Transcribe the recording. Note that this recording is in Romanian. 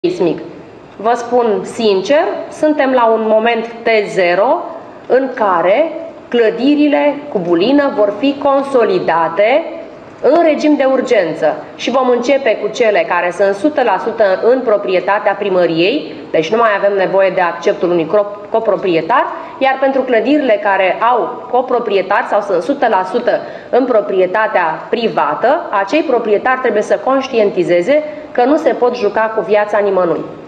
seismic. Vă spun sincer, suntem la un moment T0 în care clădirile cu bulină vor fi consolidate în regim de urgență și vom începe cu cele care sunt 100% în proprietatea primăriei, deci nu mai avem nevoie de acceptul unui coproprietar, iar pentru clădirile care au coproprietar sau sunt 100% în proprietatea privată, acei proprietari trebuie să conștientizeze că nu se pot juca cu viața nimănui.